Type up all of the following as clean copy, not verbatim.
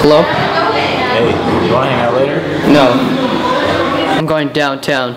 Hello? Hey, you wanna hang out later? No. I'm going downtown.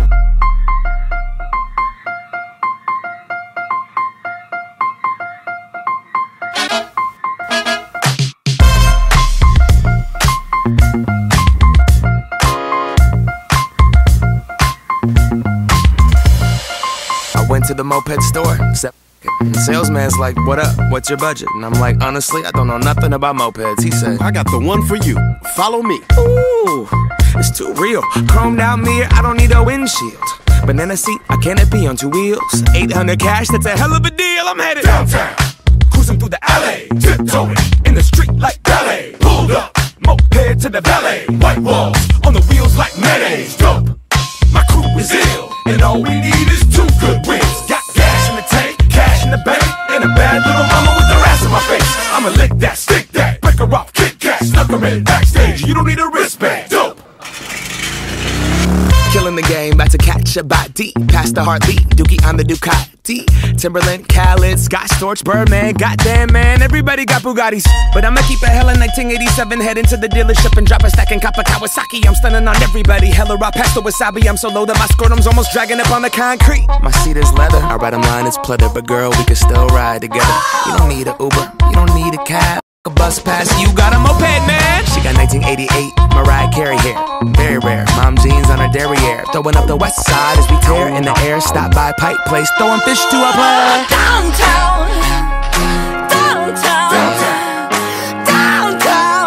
I went to the moped store. The salesman's like, what up? What's your budget? And I'm like, honestly, I don't know nothing about mopeds. He said, I got the one for you. Follow me. ooh, it's too real. Chromed out mirror, I don't need a windshield. Banana seat, a canopy on 2 wheels. 800 cash, that's a hell of a deal. I'm headed downtown, cruising through the alley, tiptoeing in the street like ballet. Pulled up, moped to the valet. White walls on the wheels like mayonnaise. Dope, my crew is ill, and all we need is 2 good wheels. Got gas in the tank, cash in the bank, and a bad little mama with her ass in my face. I'ma lick that, stick that, break her off, kick cat, snuck her in backstage. You don't need a wristband. Dope. killing the game, about to catch a body. Past the heartbeat, Dookie on the Ducati. Timberland, Khaled, Scott Storch, Birdman. Goddamn man, everybody got Bugattis. But I'ma keep a hella 1987, head into the dealership and drop a stack and cop a Kawasaki. I'm stunning on everybody, hella raw past the wasabi. I'm so low that my scrotum's almost dragging up on the concrete. My seat is leather, I ride 'em line is pleather. But girl, we can still ride together. You don't need a Uber, you don't need a cab. A bus pass, you got a moped, man. She got 1988 Mariah Carey hair, very rare. Mom jeans on her derriere, throwing up the west side as we tear in the air. Stop by Pipe Place, throwing fish to a play. Downtown, downtown, downtown,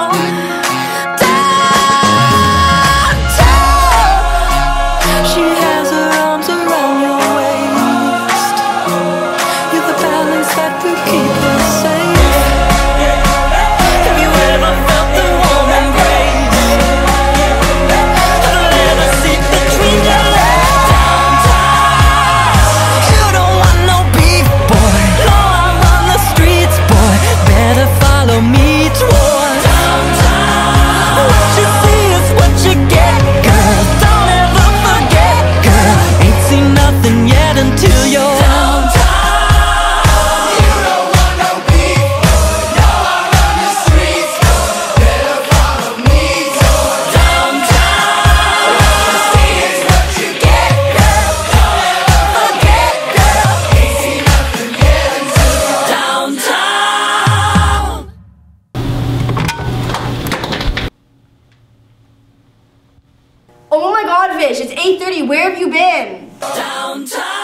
downtown. She has her arms around your waist. You're the balance that will keep her safe. Oh my god, Fish, it's 8:30. Where have you been? Downtown.